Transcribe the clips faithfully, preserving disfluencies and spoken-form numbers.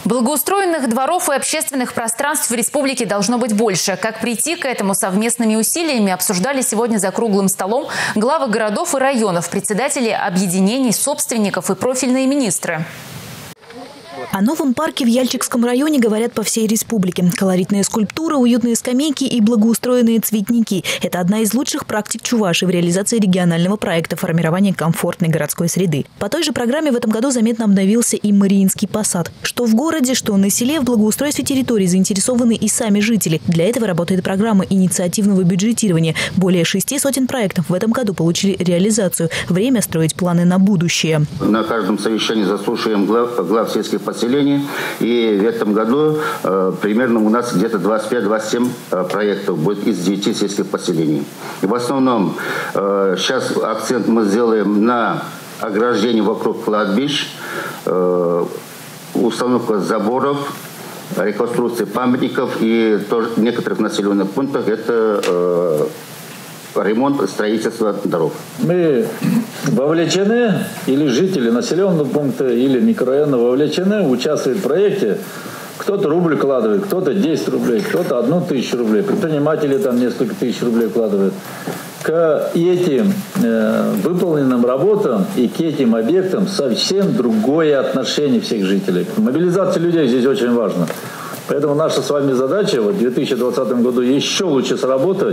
Благоустроенных дворов и общественных пространств в республике должно быть больше. Как прийти к этому совместными усилиями, обсуждали сегодня за круглым столом главы городов и районов, председатели объединений, собственников и профильные министры. О новом парке в Яльчикском районе говорят по всей республике. Колоритные скульптуры, уютные скамейки и благоустроенные цветники – это одна из лучших практик Чувашии в реализации регионального проекта формирования комфортной городской среды. По той же программе в этом году заметно обновился и Мариинский посад. Что в городе, что на селе, в благоустройстве территорий заинтересованы и сами жители. Для этого работает программа инициативного бюджетирования. Более шести сотен проектов в этом году получили реализацию. Время строить планы на будущее. На каждом совещании заслушаем глав, глав сельских поселений. И в этом году э, примерно у нас где-то двадцать пять - двадцать семь э, проектов будет из девяти сельских поселений. И в основном э, сейчас акцент мы сделаем на ограждение вокруг кладбищ, э, установка заборов, реконструкция памятников и тоже в некоторых населенных пунктах это э, ремонт, строительство дорог. Мы вовлечены, или жители населенного пункта, или микрорайона вовлечены, участвуют в проекте. Кто-то рубль вкладывает, кто-то десять рублей, кто-то одну тысячу рублей. Предприниматели там несколько тысяч рублей вкладывают. К этим э, выполненным работам и к этим объектам совсем другое отношение всех жителей. Мобилизация людей здесь очень важна. Поэтому наша с вами задача вот, в две тысячи двадцатом году еще лучше сработать.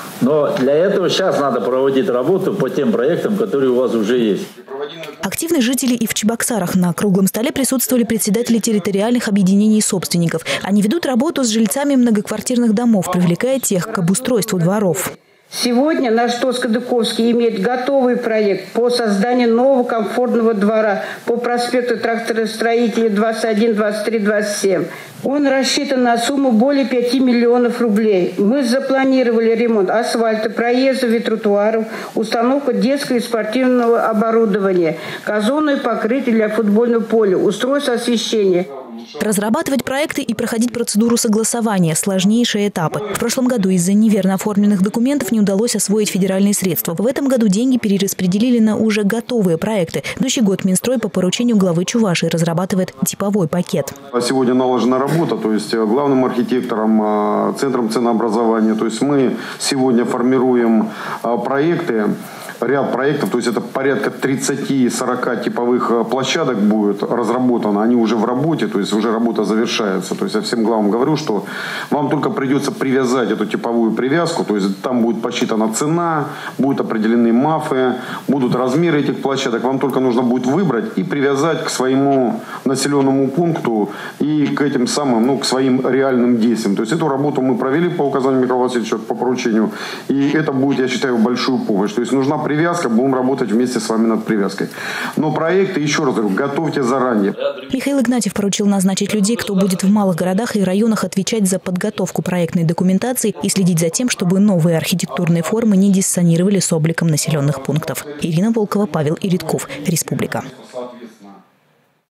Но для этого сейчас надо проводить работу по тем проектам, которые у вас уже есть. Активные жители и в Чебоксарах. На круглом столе присутствовали председатели территориальных объединений собственников. Они ведут работу с жильцами многоквартирных домов, привлекая тех к обустройству дворов. Сегодня наш Тоскадыковский имеет готовый проект по созданию нового комфортного двора по проспекту Тракторостроителей двадцать один, двадцать три, двадцать семь. Он рассчитан на сумму более пяти миллионов рублей. Мы запланировали ремонт асфальта, проездов и тротуаров, установку детского и спортивного оборудования, газонное покрытие для футбольного поля, устройство освещения. Разрабатывать проекты и проходить процедуру согласования – сложнейшие этапы. В прошлом году из-за неверно оформленных документов не удалось освоить федеральные средства. В этом году деньги перераспределили на уже готовые проекты. В следующий год Минстрой по поручению главы Чувашии разрабатывает типовой пакет. Сегодня налажена работа, то есть главным архитектором, центром ценообразования. То есть мы сегодня формируем проекты. Ряд проектов, то есть это порядка тридцати-сорока типовых площадок будет разработано, они уже в работе, то есть уже работа завершается. То есть я всем главам говорю, что вам только придется привязать эту типовую привязку, то есть там будет посчитана цена, будут определены мафы, будут размеры этих площадок, вам только нужно будет выбрать и привязать к своему населенному пункту и к этим самым, ну, к своим реальным действиям. То есть эту работу мы провели по указанию Михаила Васильевича, по поручению, и это будет, я считаю, большую помощь. То есть нужна привязка, будем работать вместе с вами над привязкой. Но проекты, еще раз говорю, готовьте заранее. Михаил Игнатьев поручил назначить людей, кто будет в малых городах и районах отвечать за подготовку проектной документации и следить за тем, чтобы новые архитектурные формы не диссонировали с обликом населенных пунктов. Ирина Волкова, Павел Иридков, Республика.